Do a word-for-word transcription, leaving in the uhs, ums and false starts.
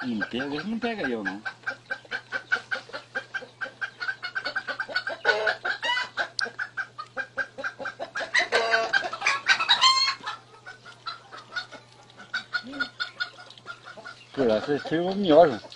Não pega, ele não pega eu não. Pô, você foi o melhor.